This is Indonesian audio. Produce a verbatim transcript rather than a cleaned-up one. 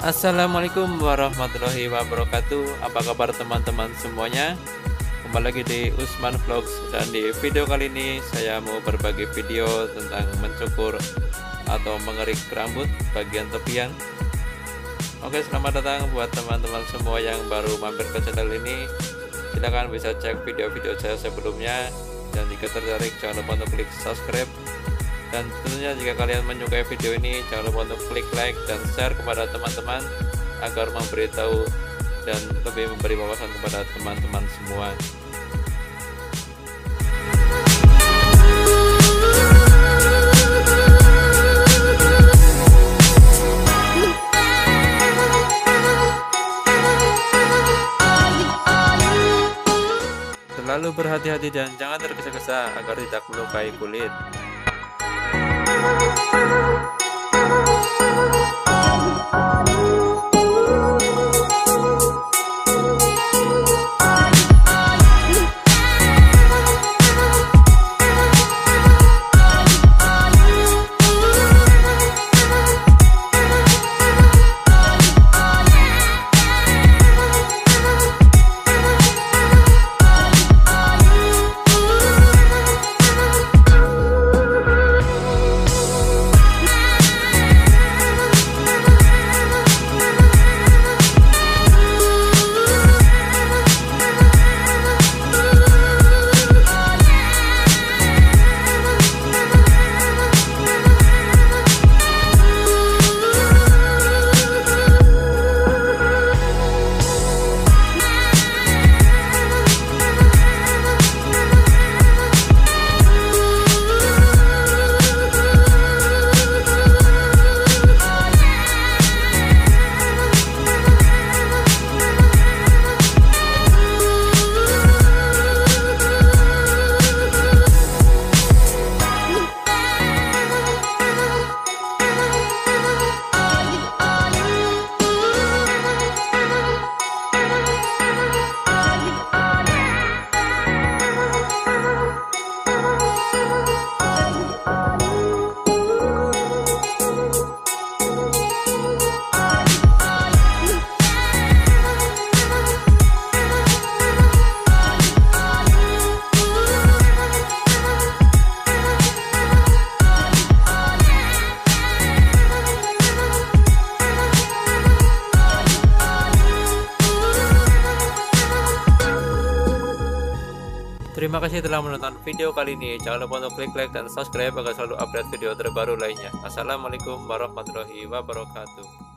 Assalamualaikum warahmatullahi wabarakatuh. Apa kabar teman-teman semuanya? Kembali lagi di Usman Vlogs, dan di video kali ini saya mau berbagi video tentang mencukur atau mengerik rambut bagian tepian. Oke, selamat datang buat teman-teman semua yang baru mampir ke channel ini. Silahkan bisa cek video-video saya sebelumnya, dan jika tertarik jangan lupa untuk klik subscribe. Dan tentunya jika kalian menyukai video ini, jangan lupa untuk klik like dan share kepada teman-teman agar memberitahu dan lebih memberi wawasan kepada teman-teman semua. Selalu berhati-hati dan jangan tergesa-gesa agar tidak melukai kulit. Terima kasih telah menonton video kali ini. Jangan lupa untuk klik like dan subscribe agar selalu update video terbaru lainnya. Assalamualaikum warahmatullahi wabarakatuh.